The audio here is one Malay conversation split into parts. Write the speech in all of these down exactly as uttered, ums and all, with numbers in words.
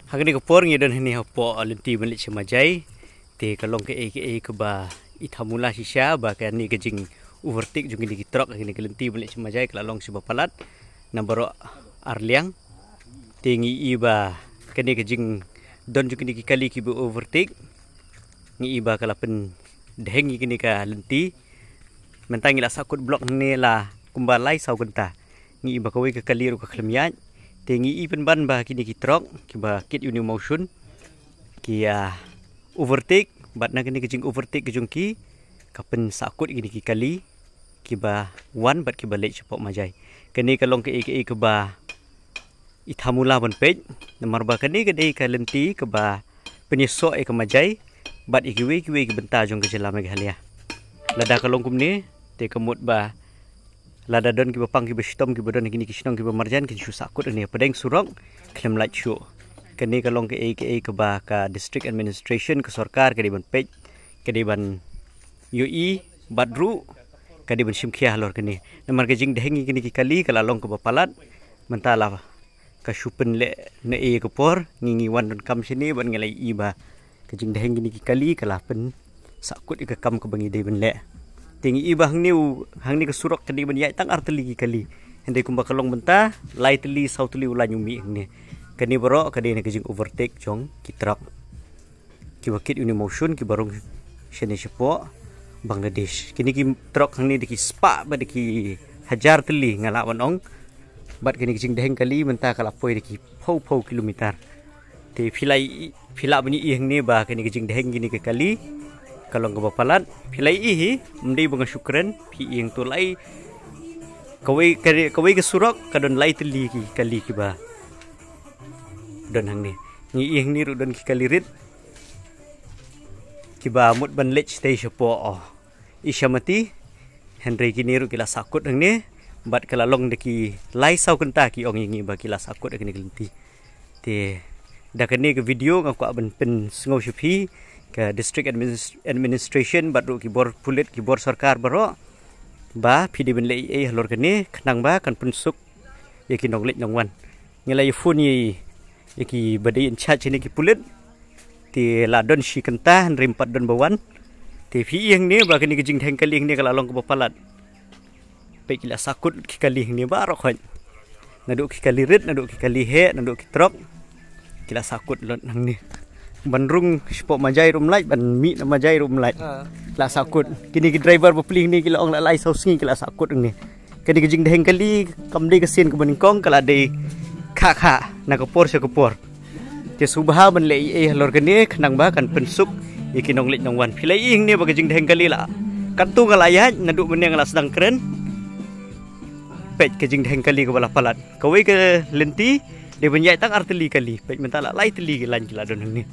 Hang ni kapor ngi don ni hapo lenti balik semajai te kalong ke ke ke ba ithamula sisya ba kan ni kejing overtake jung ni truk ni lenti balik semajai kalong si bapalat number arliang te ngi iba kan ni kejing don jung ni kali ki overtake ngi iba kalapen deheng ni ka lenti mentangi la sakut blok ni la kumbalai sau genta ngi iba kawi ke kali ru ka khlemiat tengi ipen ban ba kini kitrok kiba kit uni motion kia overtake bat na kini kejing overtake kejung ki kapen sakut kini ki kali kiba one bat kiba late sepok majai kini kalong ke ke ke ba ithamula ban pej nomor ba kini kede ka lenti ke ba penyesok e ke majai bat ikiwe kiwe ke benta jong ke jela meg halia lada kalong kumni te kemut ba lada don ki bapang ki bestom ki bodon kini kisnong ki marjan ki su sakut ni pedeng surok klem lat shu kini kalong ke ke ke ba ka district administration ke sarkar ke diban pej ke diban ui badru ke diban simkhia halor kini namar ke jing dehengi kini ki kali kala long ke bapalat mentala ka supen le ne e ke por ngingi wan don kam sini ban ngelai iba ke jing dehengi kini ki kali kala pen sakut ke kam ke bangi diban le tinggi iba hang ni hang ni ke surok kini ban tang arteli kali hende kumba kalong benta lai teli sau teli ulan yumi ni kini bro kade ni kejing overtake jong kitrak kiba kit uni motion ki barong shene sepo Bangladesh kini ki truk hang ni diki spa ba diki hajar teli ngala wanong bat kini kejing deheng kali benta kala poi diki pau pau kilometer te filai fila bani ih ni ba kini kejing deheng gini ke kali kalau ke bapalat pilai ihi mendai bunga syukran pi yang tu lai kawai kawai ke surok kadon lai teli ki kali ki ba don hang ni ni ih ni ru don ki kali rit ki ba mut ban lech stay sepo oh isyamati henry ki ni ru kila sakut hang ni bat kala long de ki lai sau kenta ki ong ngi ba kila sakut de ki lenti te da kene ke video ngak ban pen ngau shupi ke district administration badru ki bor pulit ki bor sarkar baro ba pidi ben lei e halor kene khnang ba kan punsuk yaki nong lek nongwan ngelai phone yi yaki badai in charge ni ki pulit ti la don shi kenta rimpat don bawan ti fi yang ni ba kene ki jing theng kaling ni kala long ko palat pe kila sakut ki kaling ni ba ro khon naduk ki kalirit naduk ki kali he naduk ki trok kila sakut lot nang ni bandrung spok majai rum lai ban mi na majai rum lai la sakut kini ki driver berpeling ni kila ong la lai sausingi kila sakut ni kini ki jing deheng kali kam de ke sin ke baningkong kala de kha kha na ko por se ko por te subha ban le e lor kene khnang ba kan pensuk iki nong lek nong wan pilai ing ni ba ke jing deheng kali la katu ngala ya na du meneng la sedang keren pej ke jing deheng kali ke bala palat kawai ke lenti de ban yai tang arteli kali pej mentala lai teli lan kila don ni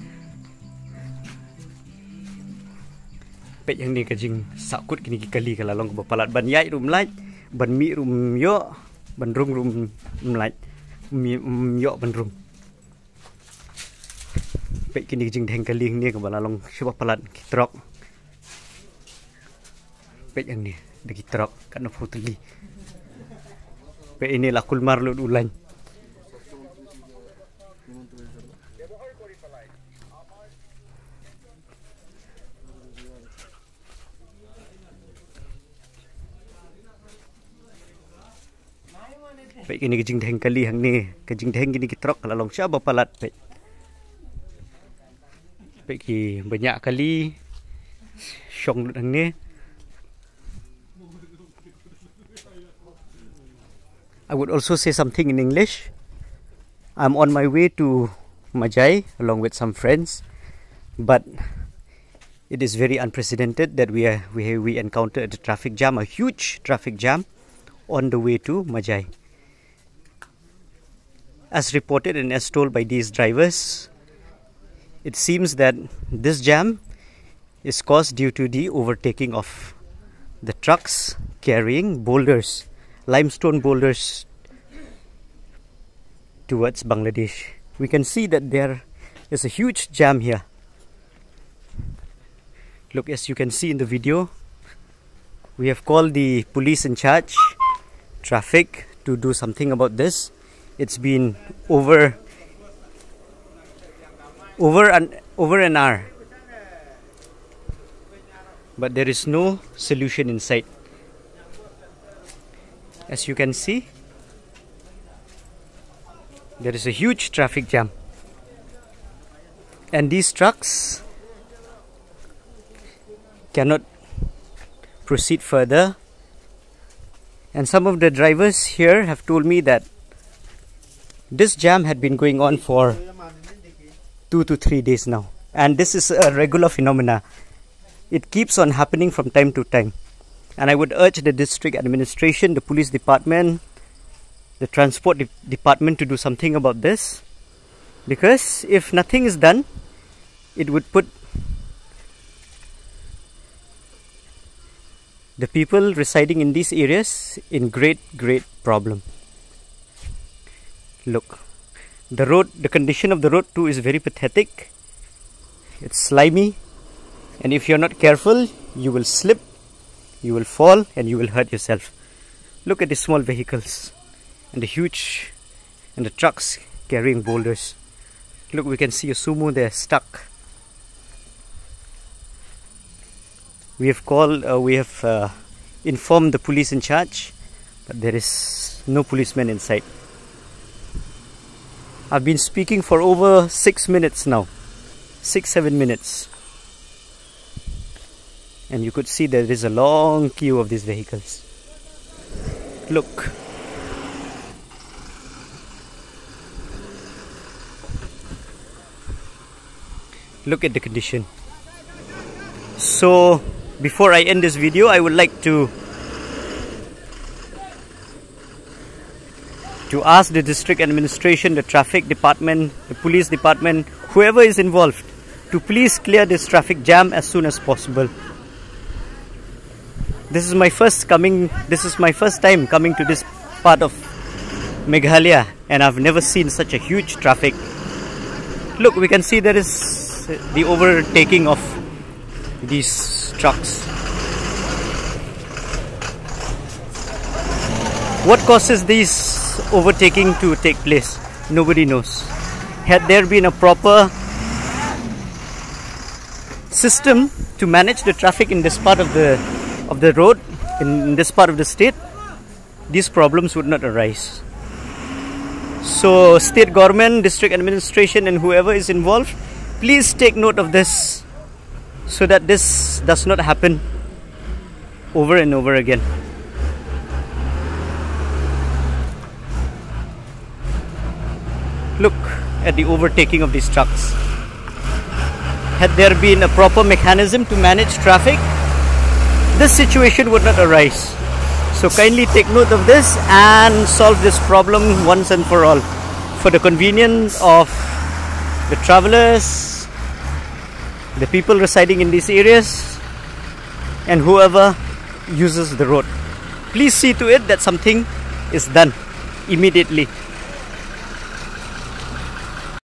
pej yang ni kejing sakut kini kali kala long bapalat ban yai rum lai ban mi rum yo ban rung rum lai mi yo ban rum pej kini kejing deng kali ni ke bala long bapalat kitrok pej yang ni de kitrok kan foteli pej ini lakul mar lu ulan pek ini kejing deheng kali hang ni kejing deheng gini kitrok kala long sia bapalat pek pek ki banyak kali syong hang ni I would also say something in English. I'm on my way to Majai along with some friends, but it is very unprecedented that we are we we encountered a traffic jam, a huge traffic jam on the way to Majai. As reported and as told by these drivers, it seems that this jam is caused due to the overtaking of the trucks carrying boulders, limestone boulders towards Bangladesh. We can see that there is a huge jam here. Look, as you can see in the video, we have called the police in charge, traffic, to do something about this. It's been over over an over an hour, but there is no solution in sight. As you can see, there is a huge traffic jam, and these trucks cannot proceed further. And some of the drivers here have told me that this jam had been going on for two to three days now, and this is a regular phenomena. It keeps on happening from time to time, and I would urge the district administration, the police department, the transport de department to do something about this, because if nothing is done, it would put the people residing in these areas in great great problem. Look, the road, the condition of the road too is very pathetic. It's slimy, and if you're not careful, you will slip, you will fall, and you will hurt yourself. Look at the small vehicles and the huge and the trucks carrying boulders. Look, we can see a sumo there stuck. We have called, uh, we have uh, informed the police in charge, but there is no policeman in sight. I've been speaking for over six minutes now, six, seven minutes. And you could see there is a long queue of these vehicles. Look. Look at the condition. So, before I end this video, I would like to to ask the district administration, the traffic department, the police department, whoever is involved, to please clear this traffic jam as soon as possible. This is my first coming, this is my first time coming to this part of Meghalaya, and I've never seen such a huge traffic. Look, we can see there is the overtaking of these trucks. What causes these overtaking to take place? Nobody knows. Had there been a proper system to manage the traffic in this part of the of the road, in this part of the state, these problems would not arise. So state government, district administration, and whoever is involved, please take note of this, so that this does not happen over and over again. Look at the overtaking of these trucks. Had there been a proper mechanism to manage traffic, this situation would not arise. So kindly take note of this and solve this problem once and for all, for the convenience of the travelers, the people residing in these areas, and whoever uses the road. Please see to it that something is done immediately.